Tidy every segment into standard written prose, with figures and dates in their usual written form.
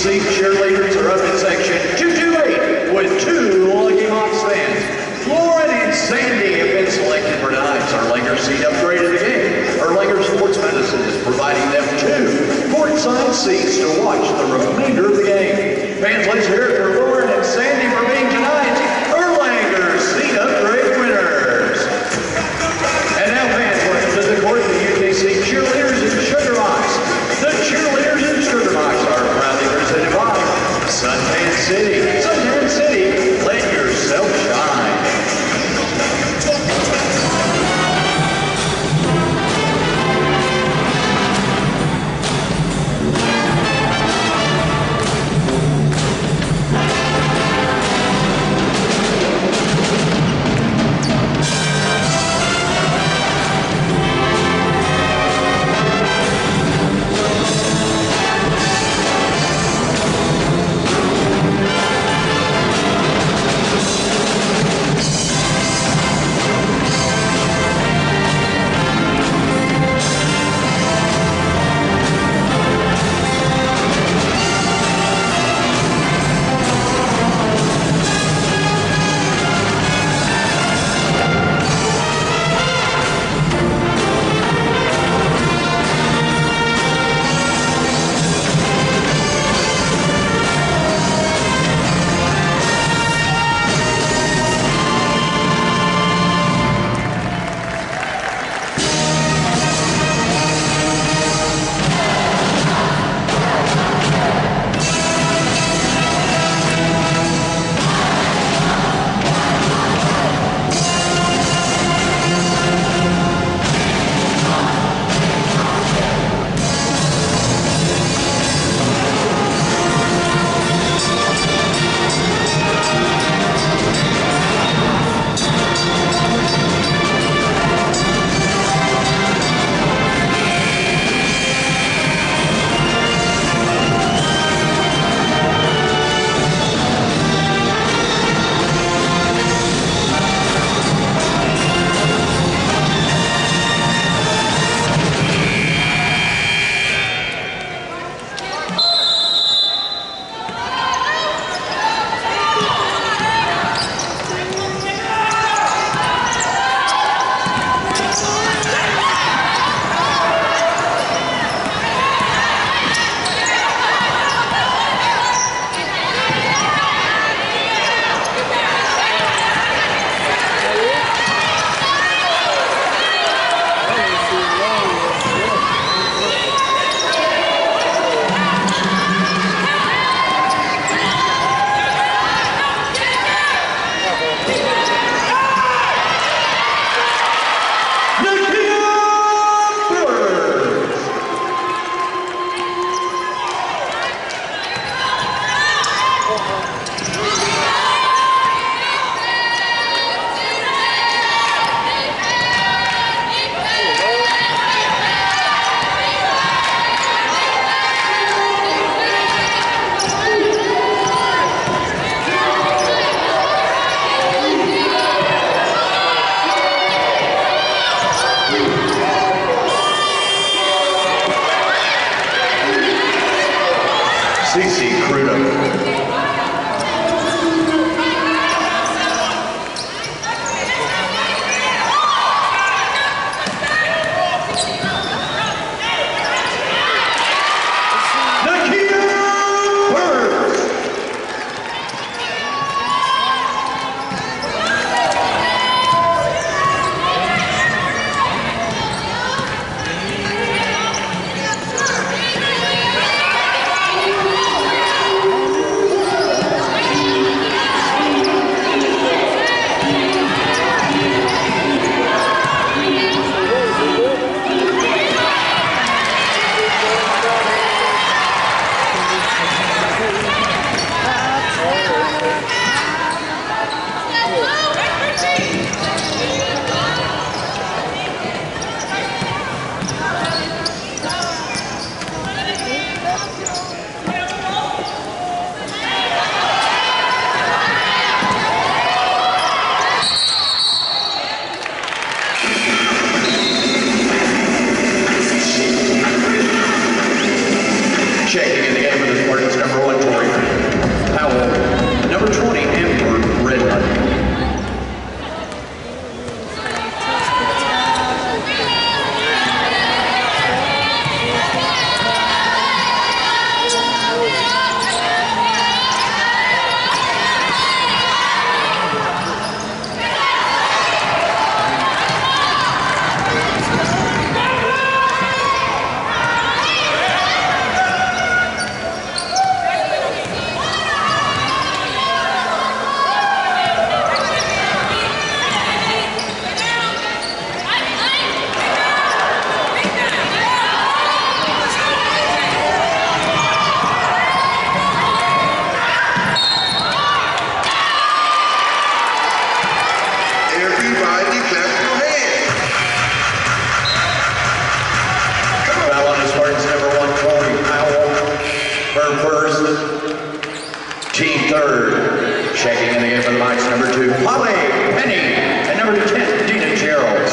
UNCG cheerleaders are up in section 228 with 2 Lucky Moms fans. Lauren and Sandy have been selected for tonight's Erlanger seat upgrade of the game. Erlanger Sports Medicine is providing them 2 courtside seats to watch the remainder of the game. Fans, let's hear it for Lauren and Sandy for being tonight's Erlanger seat upgrade winners. And now fans, welcome to the court, the UNCG cheerleaders and Sugar Box. The cheerleaders and Sugar Box are proudly presented by Suntan City. Suntan City, let yourself shine. Checking in the game with his partners, number 1. third. Checking in again for the box, number 2, Holly Penny, and number 10, Dina Gerald.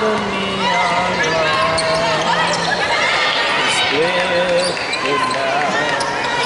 the neon light split the night.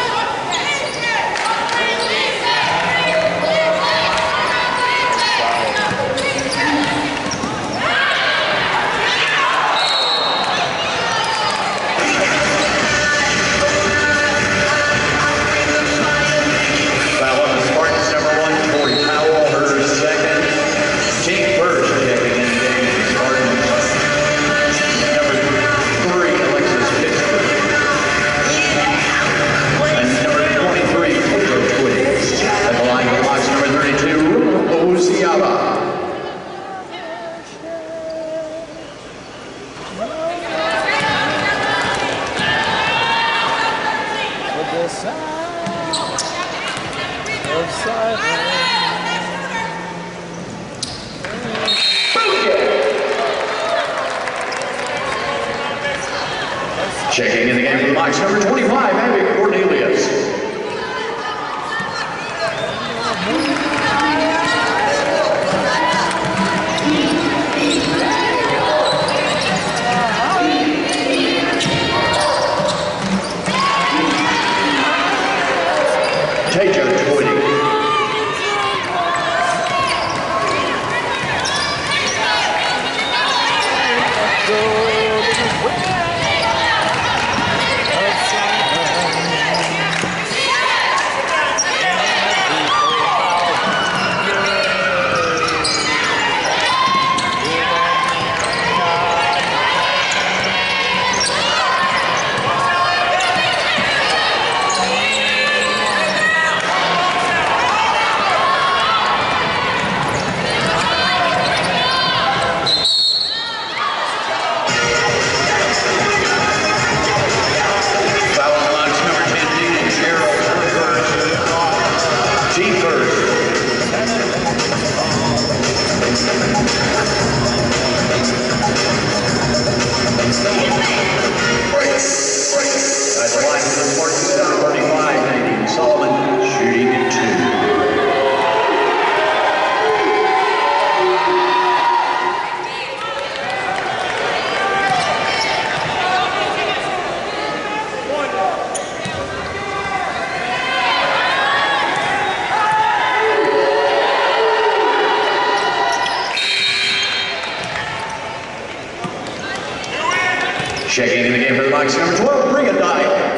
Checking in the game for the box, number 25, Abby Cornelius. Taker 20. Checking in the game for the box, number 12, bring it die.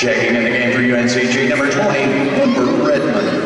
Checking in the game for UNCG, number 20, Amber Redmond.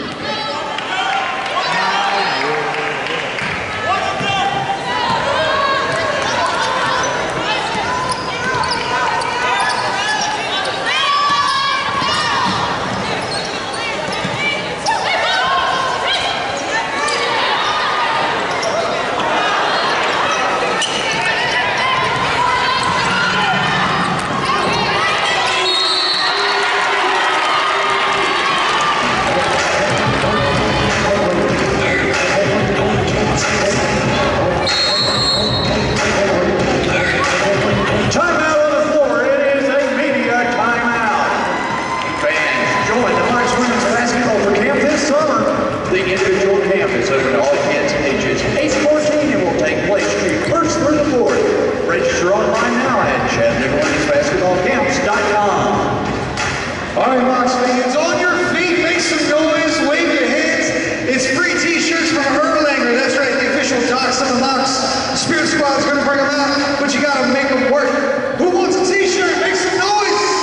The individual camp is open to all kids ages 8 to 14 and will take place June 1st through the 4th. Register online now at ChattanoogaLadiesBasketballCamps.com. All right, Mox fans, on your feet, make some noise, wave your hands. It's free t-shirts from Erlanger. That's right, the official Docs of the Mox. The Spirit Squad's going to bring them out, but you got to make them work. Who wants a t-shirt? Make some noise.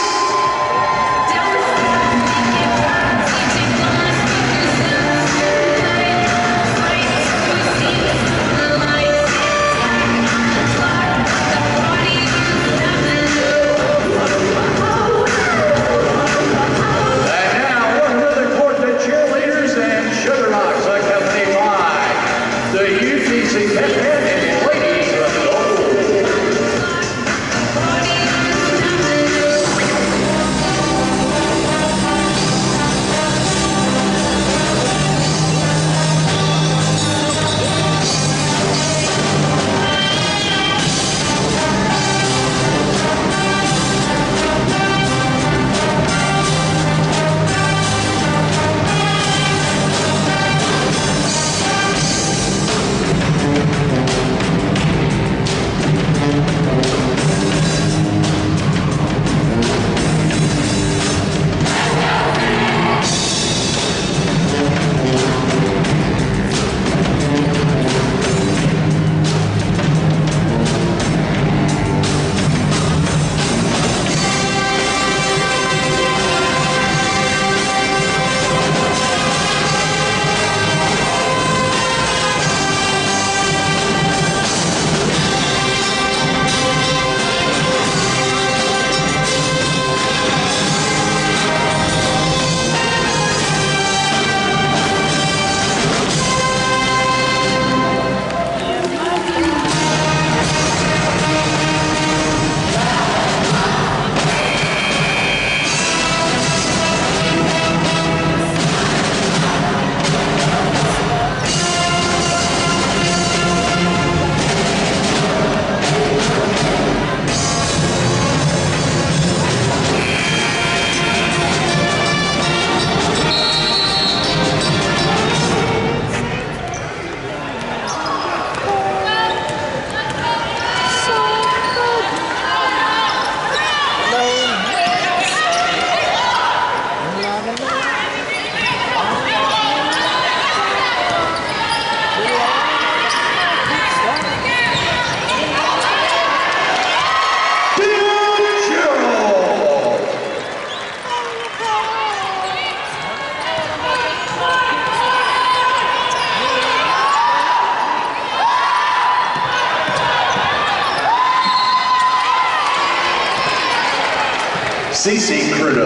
CC Crudo.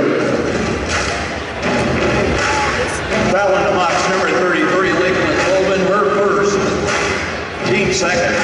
Fouling the box, number 33, Lakeland Colvin, her first. Team second.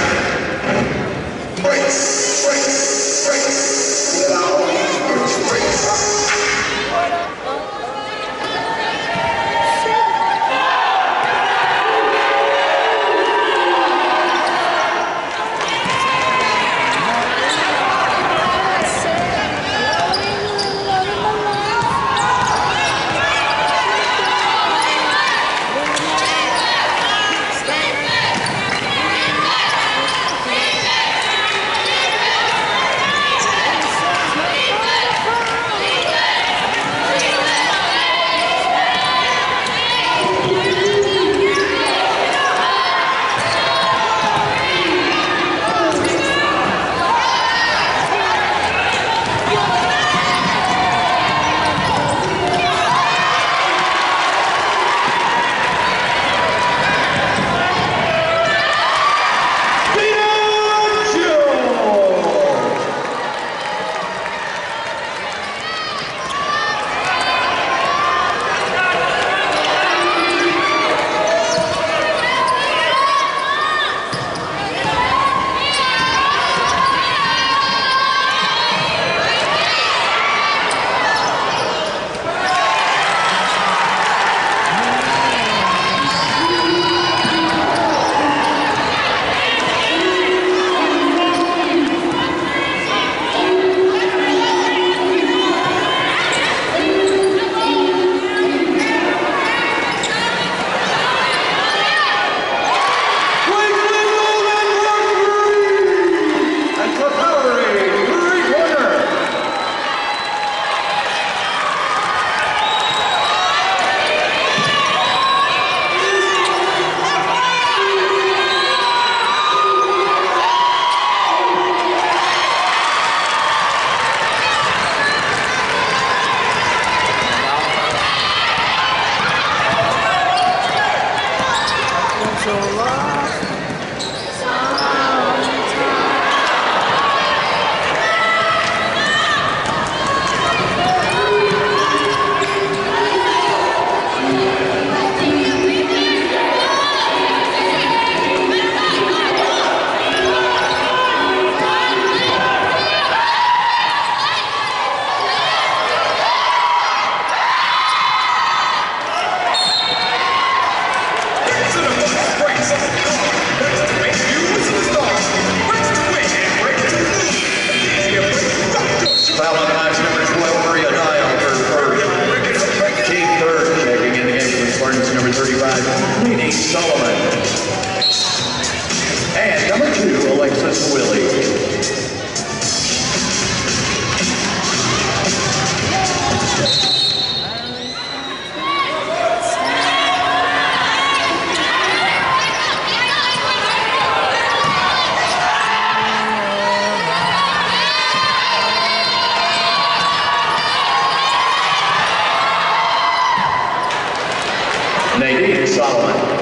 Nadine Solomon.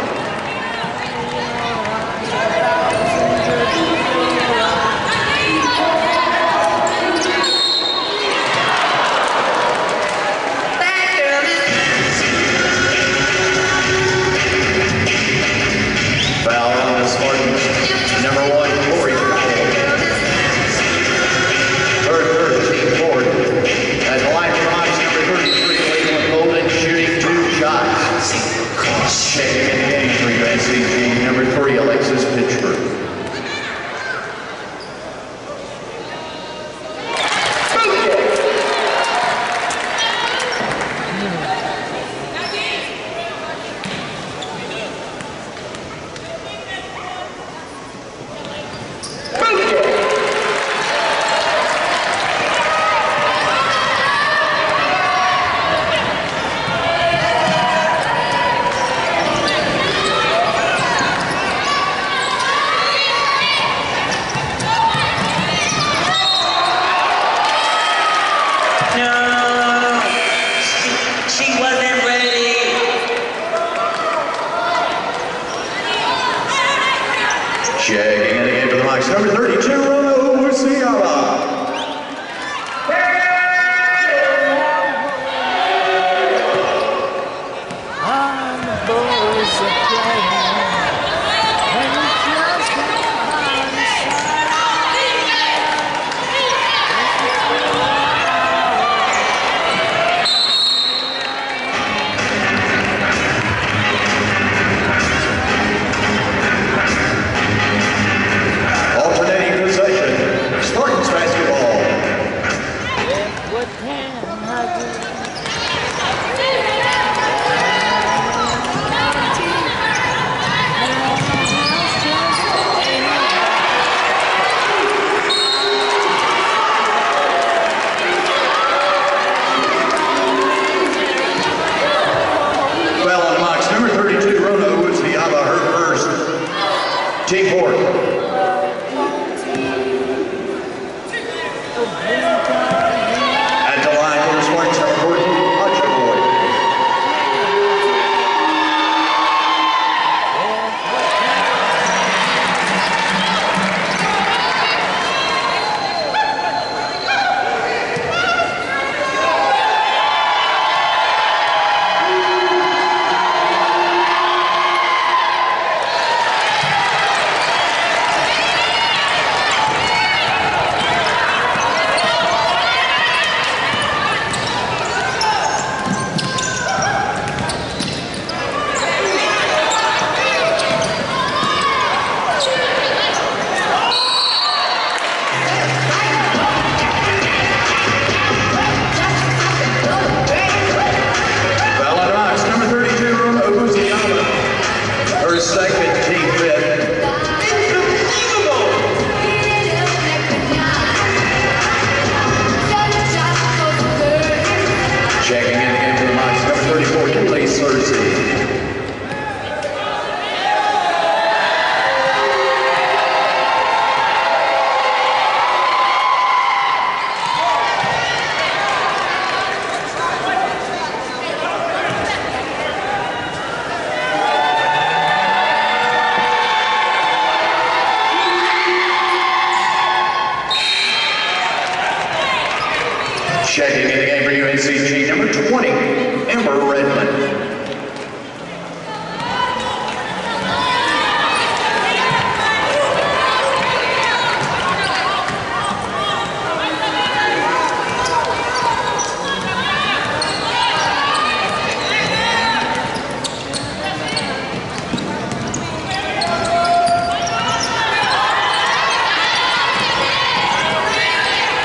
Foul on the Spartans. Number 1, Corey Powell. Third team forward. At the line from ice, number 33, Cleveland Golden, shooting 2 shots. Checking in the game for UNCG, number 3, Alexis Pittsburgh. Checking in again for the Hawks, number 32, Rono Usiala. Alternating possession, Spartans basketball. What can I do? Foul on the Hawks, number 32, Rono Usiala, her first. Team forward. At the line for the Spartans, number 14, Hutcheboy. Foul on the Hawks, number 32, Rono Usiala, her second, team fifth. Checking in again for the Hawks, number 34, Kimberly Cersei. Checking in the game for UNCG, number 20, Amber Redmond.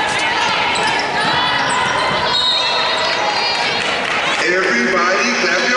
Everybody clap your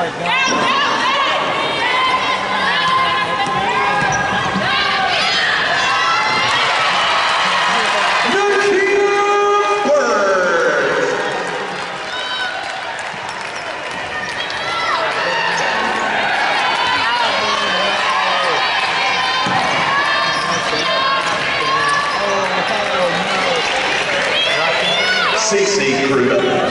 CC Cruda.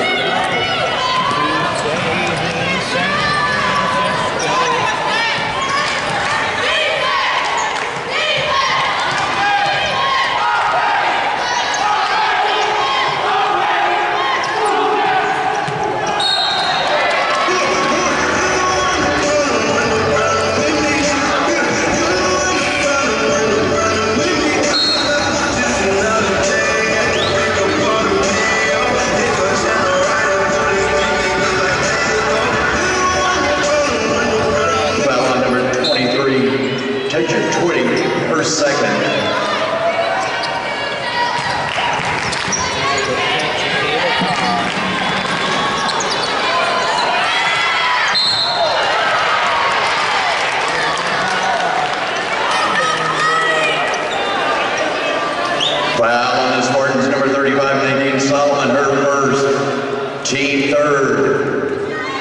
Team third.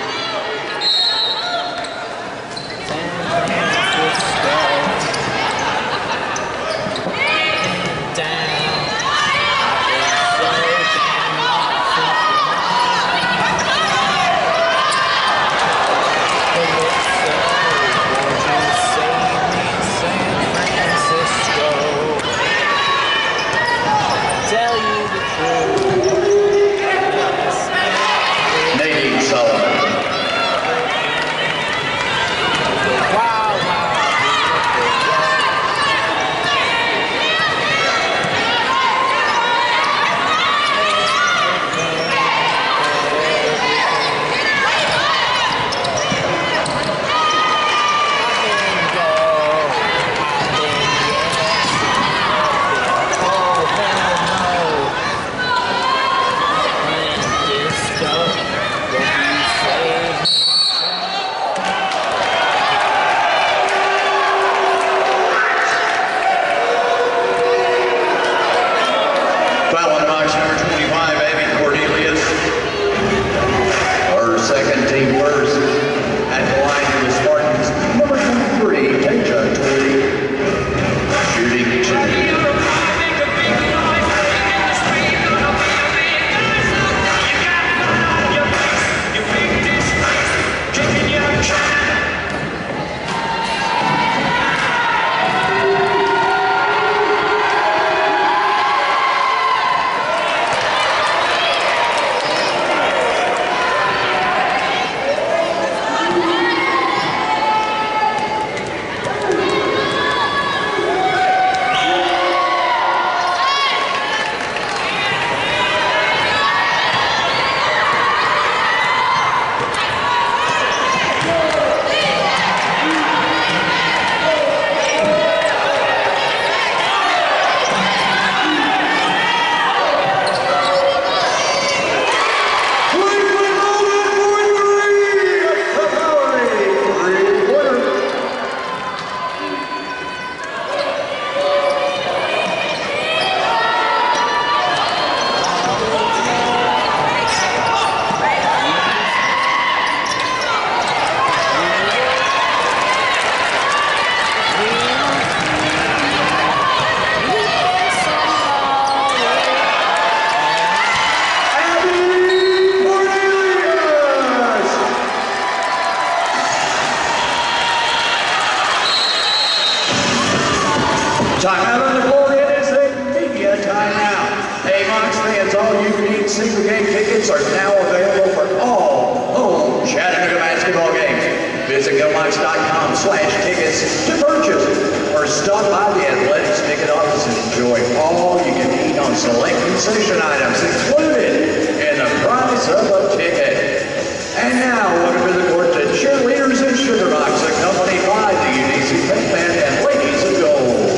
Timeout on the board. It is a media timeout. Hey, Mox fans, all UNCG single game tickets are now available for all home Chattanooga basketball games. Visit GoMox.com/tickets to purchase or stop by the Athletics ticket office and enjoy all you can eat on select concession items included in the price of a ticket. And now, welcome to the court to cheerleaders and sugar rocks, accompanied by the UNCG Pink Band and Ladies of Gold.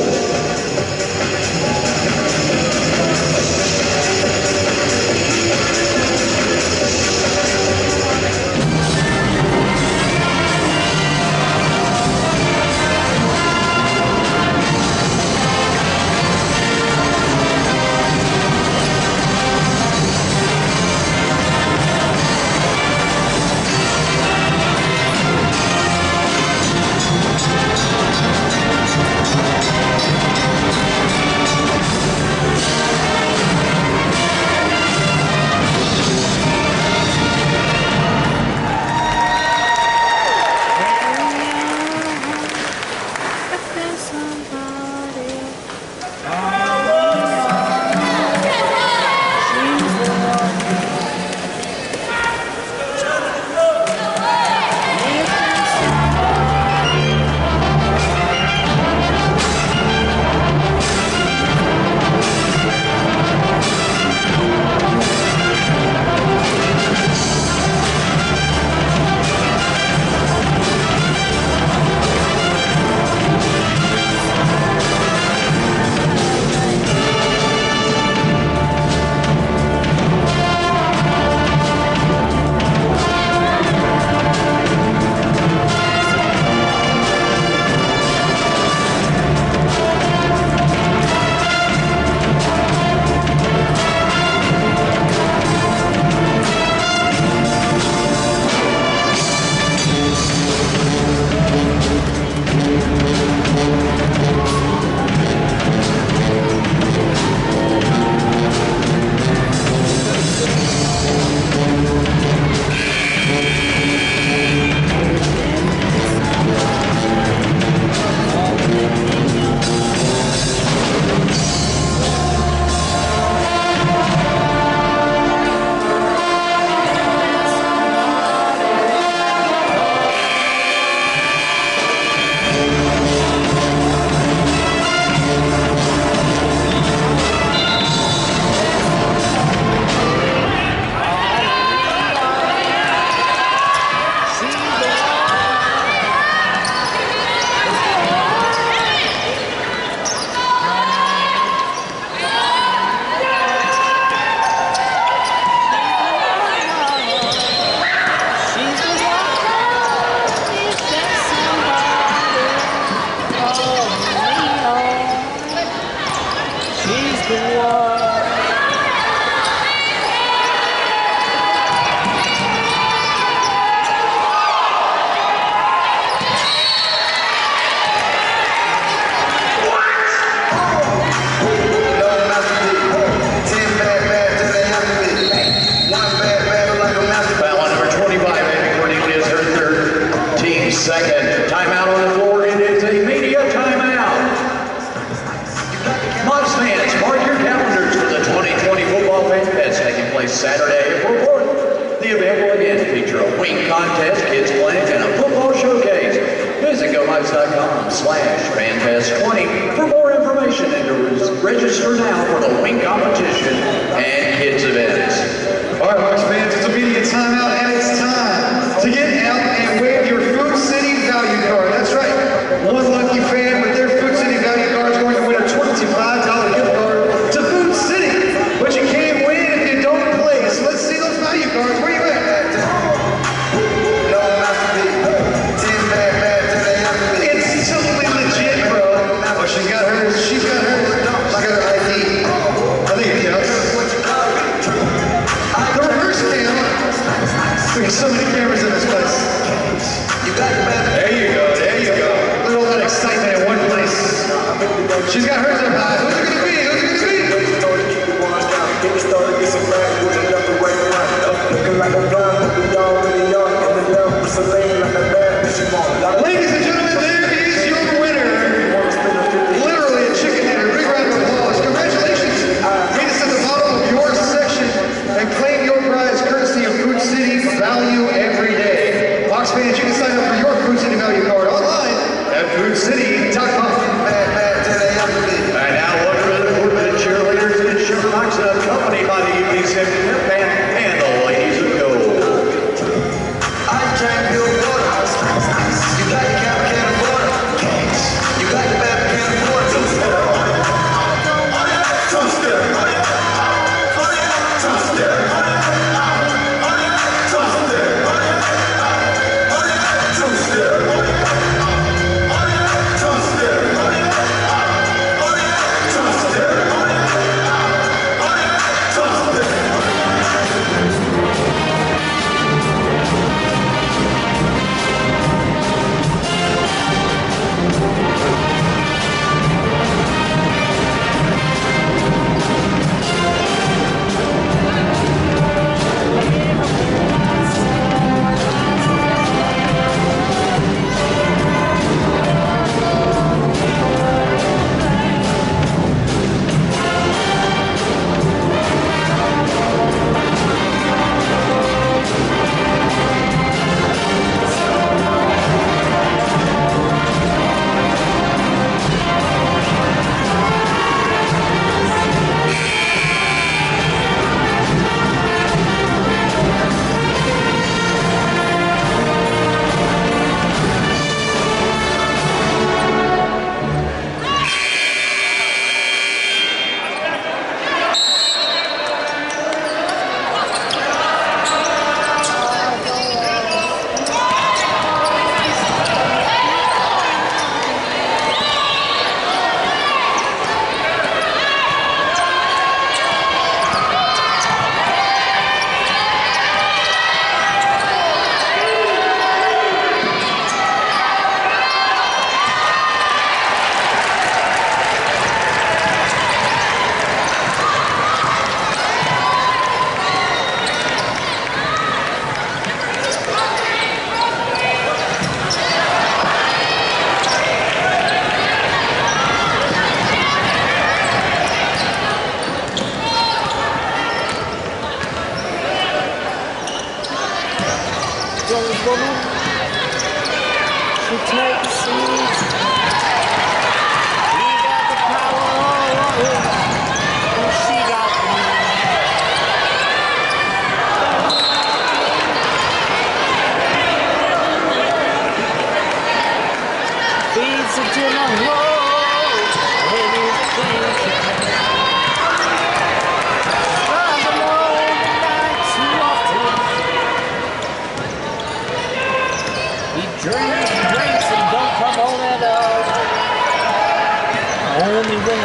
Second timeout on the floor, it is a media timeout. Mocs fans, mark your calendars for the 2020 Football Fan Fest taking place Saturday, April 4th. The event will again feature a wing contest, kids playing, and a football showcase. Visit GoMocs.com/FanFest20 for more information and to register now for the wing competition and kids events. All right, Mocs fans, it's a media timeout, and it's time to get out and wave your Food City value card. That's right. One lucky fan with their Food City value card is going to win a $25 gift card to Food City. But you can't win if you don't play. So let's see those value cards. Where you at? It's totally legit, bro. Oh, she's got hers. She's got hers. She's got her ID. I think it counts. The reverse cam. We got so many cameras in this place. There you go. There you go. Look at all that excitement in one place. She's got hers up high. Who's it gonna be? Who's it gonna be? Ladies and gentlemen, there is your winner. Literally a chicken dinner. Big round of applause. Congratulations. Meet us at the bottom of your section and claim your prize courtesy of Food City Value every day. Mocs fans, you can sign up for your Food City Value card online at foodcity.com. And now look for the Footman cheerleaders and Sugar Mocs, accompanied by the UNCG band and the Ladies of Gold. woman. She takes seeds. He got the power, and she got the money. Feeds it in a hole, anything she can. Doesn't know the night too often. He drinks and drinks and don't come home at all. Only when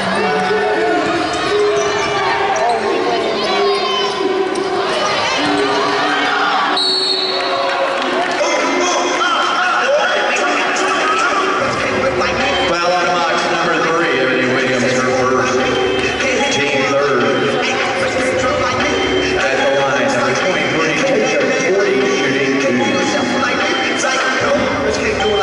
Foul on box number 3, Ebony Williams, her first. Team third. At the line, number 23, Tasha 40, shooting 2.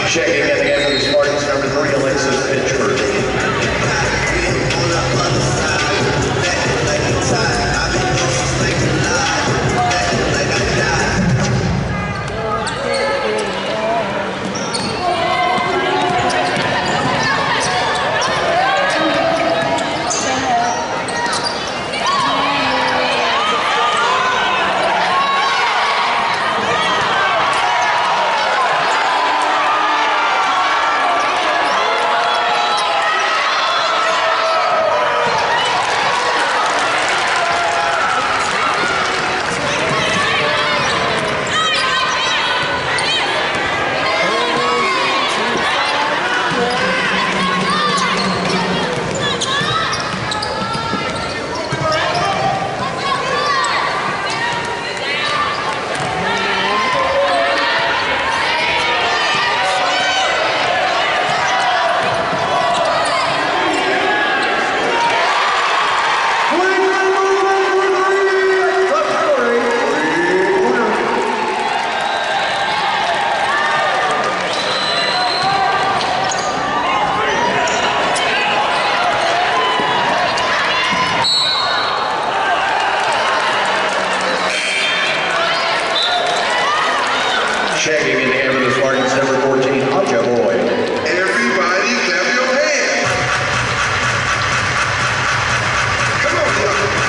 Checking in again for the Spartans, number 3, Alexis Pitchford. Checking in again for the Spartans, number 14, Aja Boyd. Everybody clap your hands. Come on, y'all.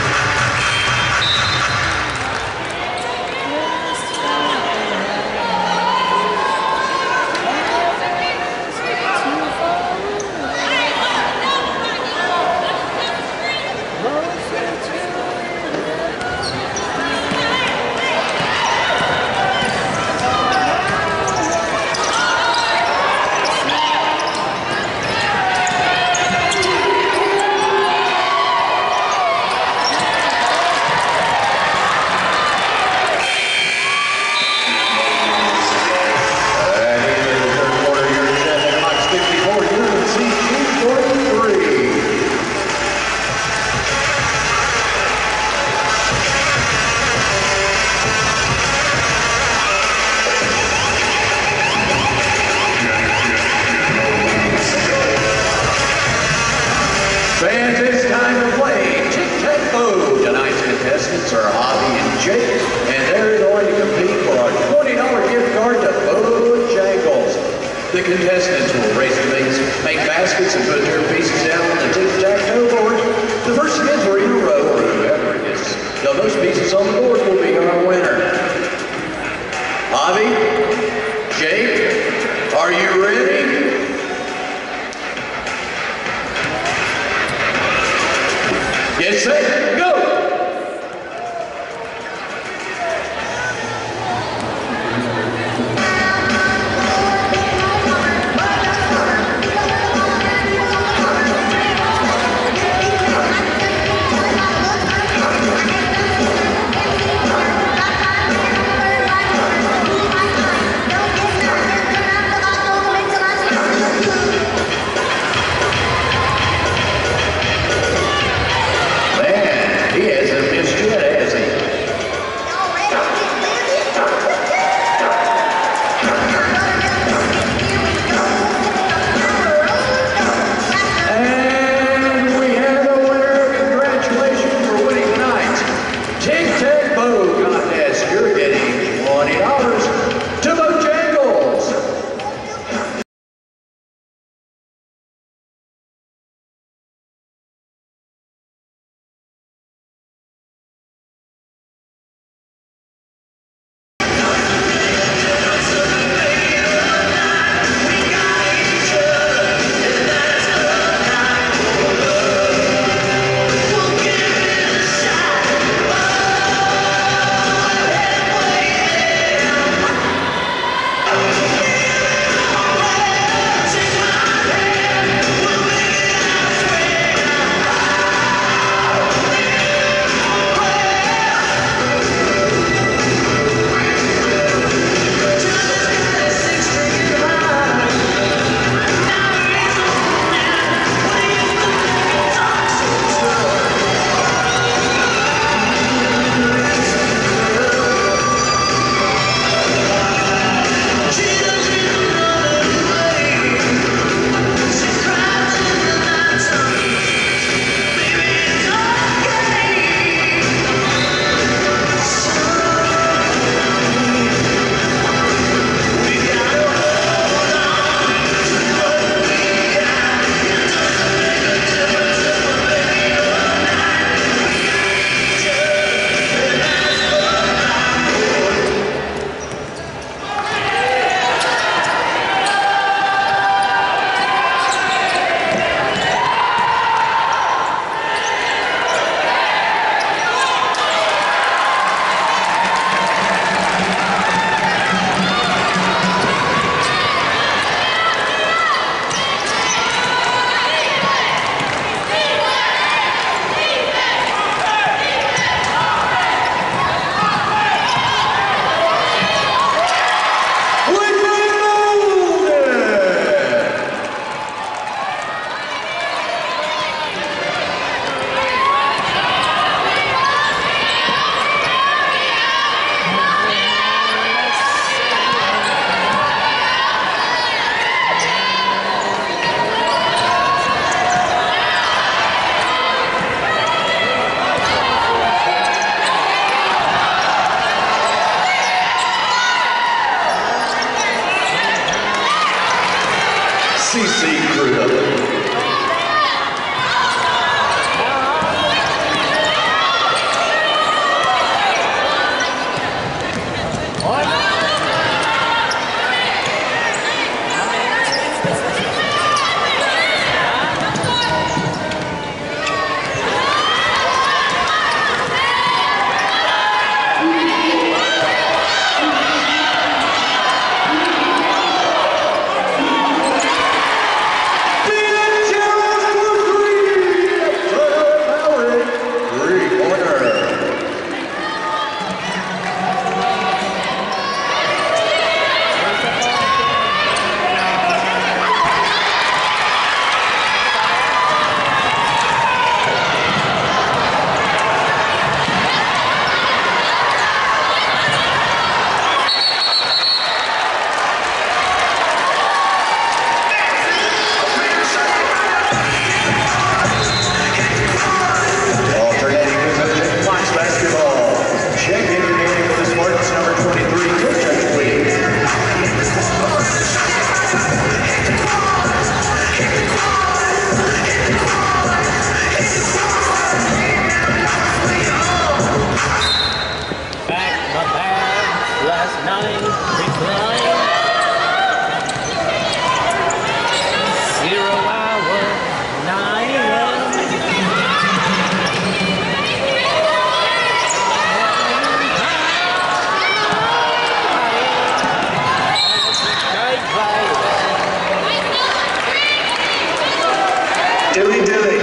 Fans, it's time to play tic-tac-toe. Tonight's contestants are Avi and Jake, and they're going to compete for a $20 gift card to Bojangles. The contestants will race to make baskets and put their pieces down on the tic-tac-toe board. The person to get 3 in a row, or whoever gets the most pieces on the board, will be our winner. Avi, Jake, are you ready? Get set, go! Man. CC Crudo. Dilly dilly.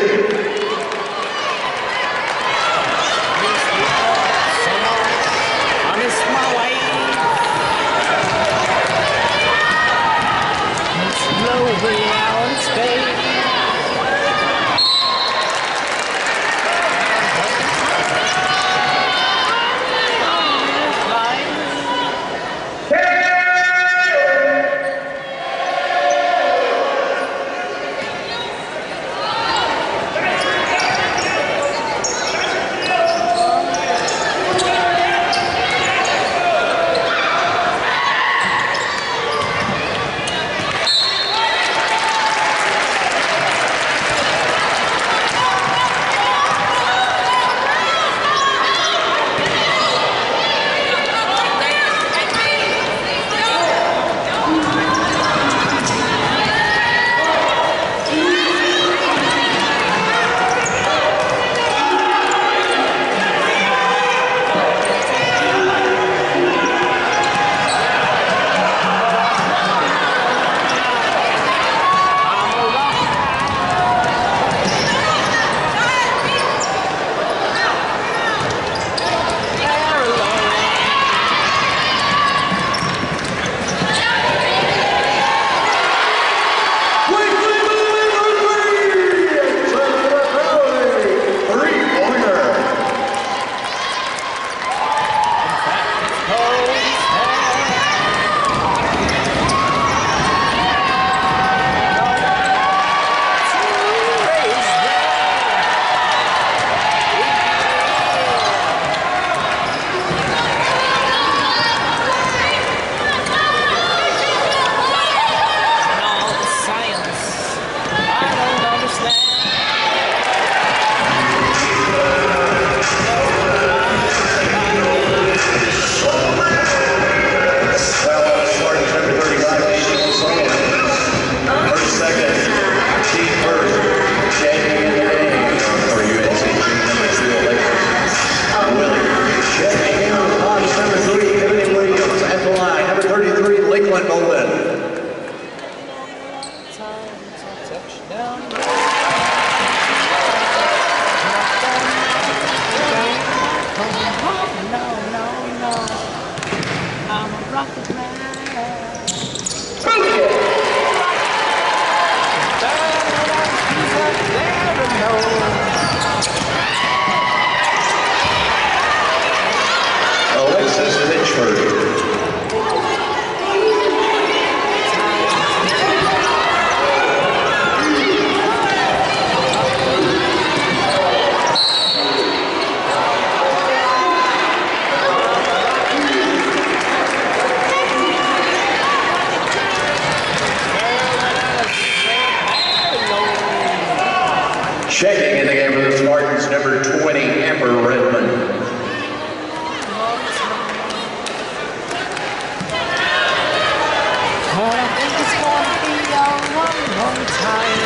but I think it's gonna be a long, long time.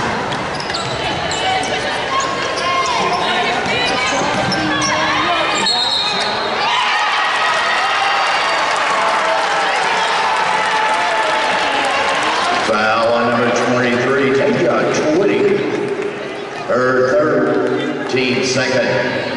Foul on number 23, take a 20. Her third, team second.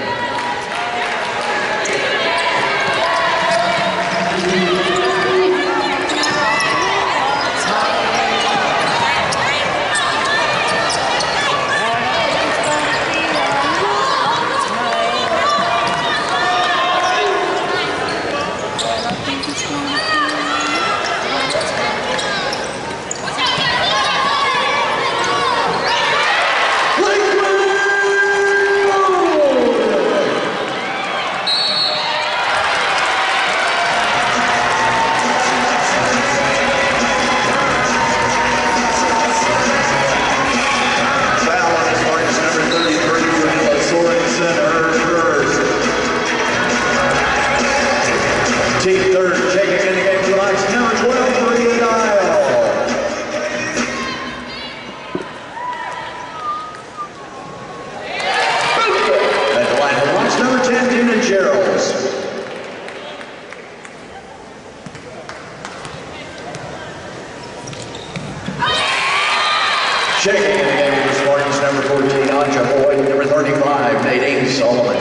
Team third, checking in the game for lights, number 12, Maria Dial. At the line for lights, number 10, Dina Geralds. Checking in the game for the Spartans, number 14, Anja Boyd, number 35, Nadine Solomon.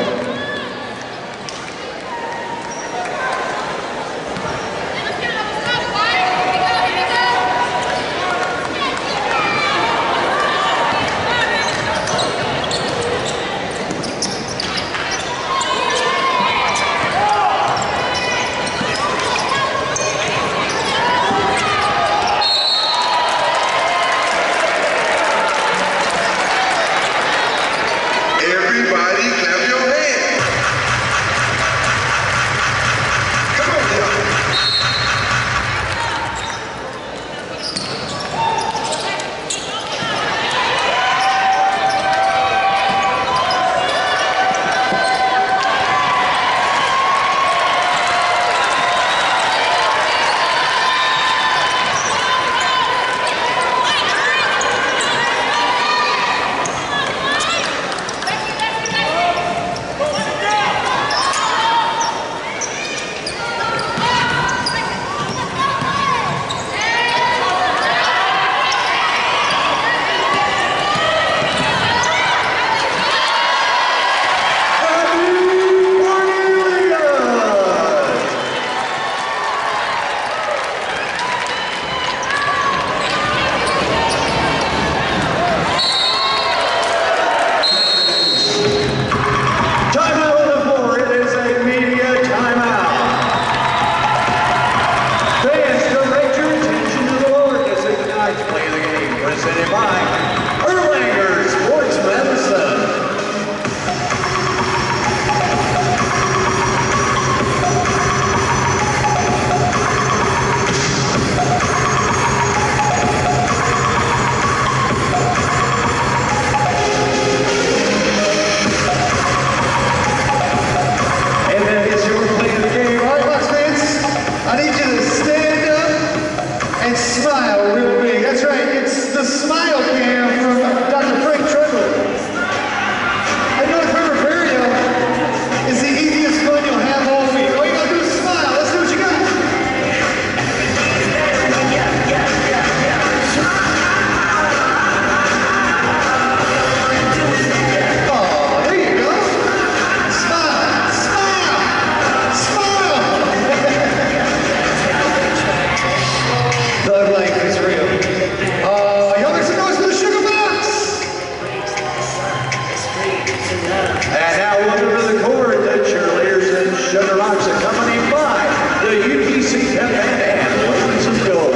Everybody clap your hands. Come on, y'all. Presented by Erlanger Sports Medicine. And that is your play of the game. All right, Bucks fans, I need you to stand up and smile real big. That's right, it's the smile cam from Dr. Frank Trevor. I know Trevor Barrio is the easiest fun you'll have all week. All you gotta do is smile. Let's see what you got. Oh, there you go. Smile, smile, smile. The life is real. Y'all make some noise for the Sugar Box. And now welcome to the court, the cheerleaders and Sugar Rocks, accompanied by the UTC Pep Band and Ladies of Gold.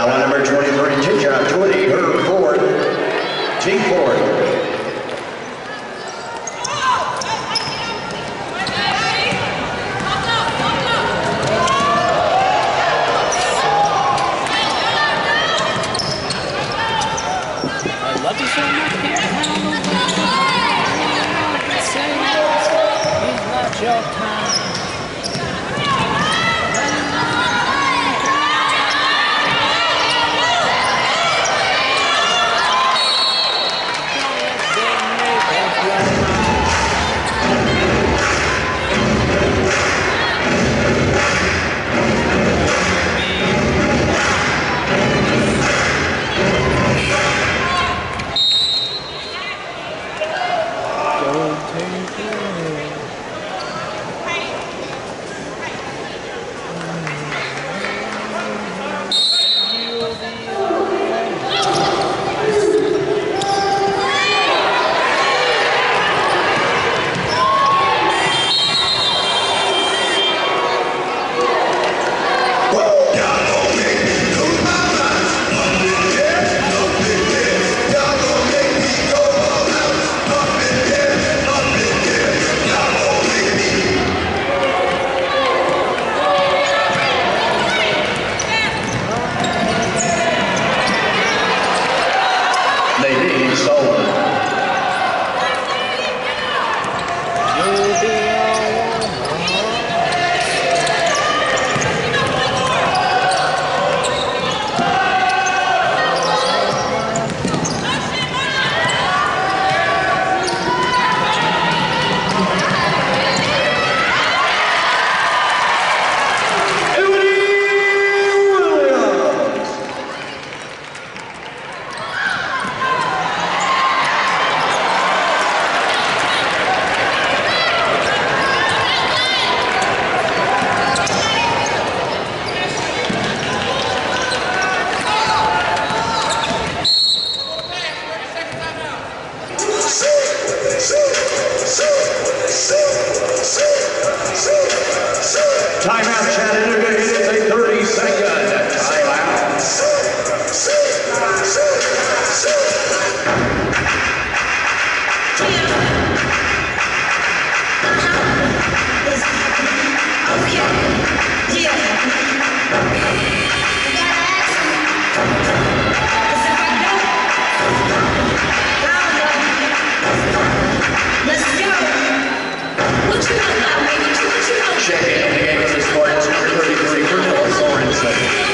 Foul number 23, tee shot 20, her fourth, team fourth. Love you so much, can't handle it. Say it's not your time. Timeout, Chattanooga. It is a 30-second timeout. Check in on the game of this part. It's number 33 for Nicholas Lawrence.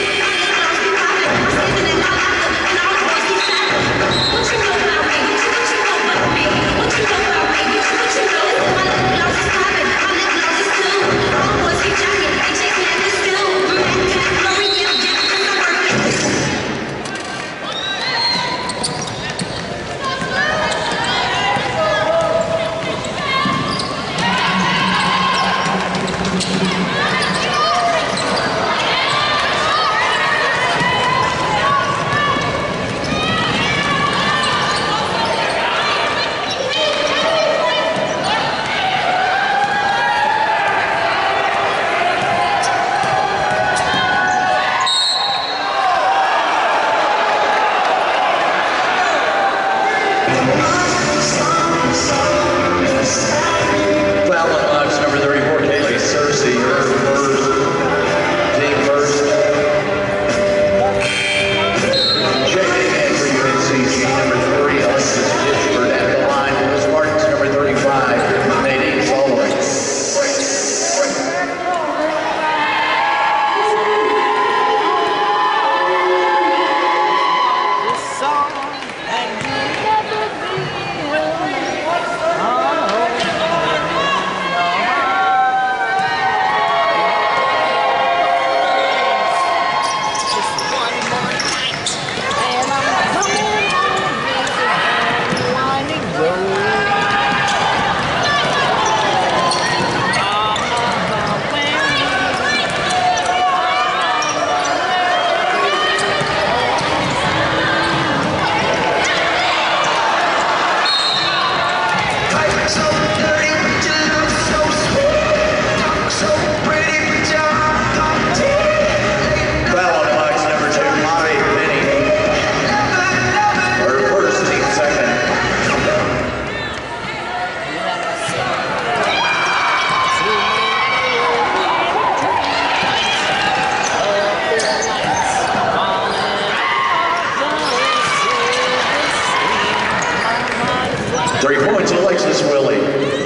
3 points, Alexis Willie.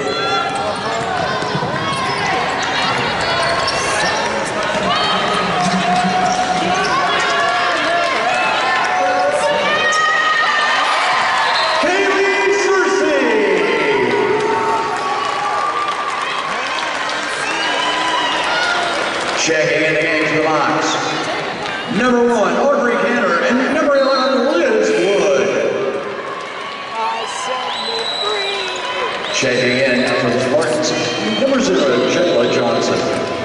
Checking in the game for the Mocs. Number 1, Audrey Cantor, and number 11, Liz Wood. Checking in for the Spartans, number 0, Jetla Johnson.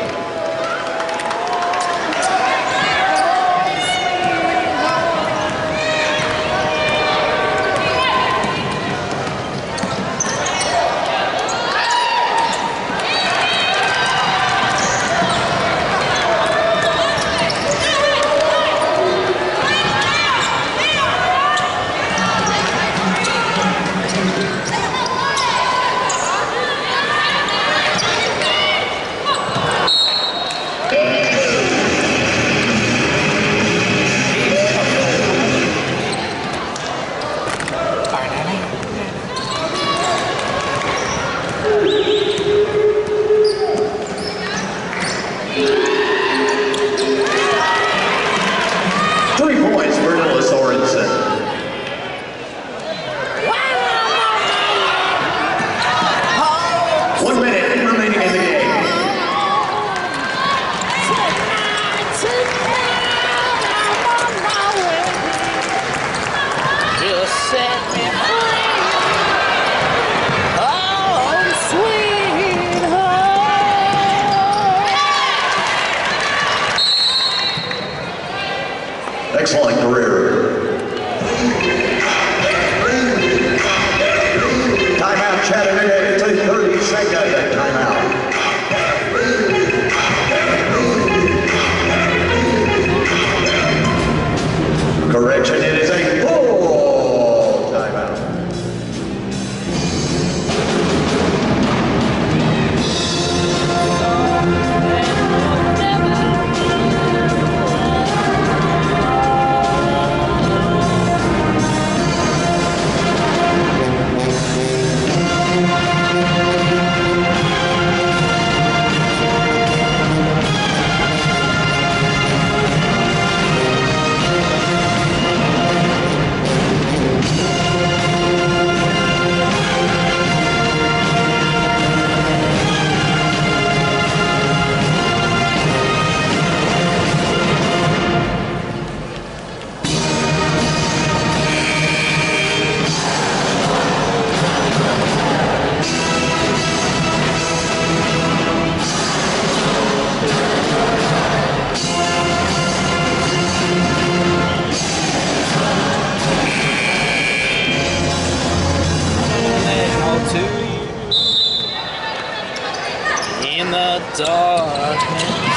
Excellent career. Timeout, Chattanooga. It's a 30-second timeout. Correction, it is a full timeout. In the darkness.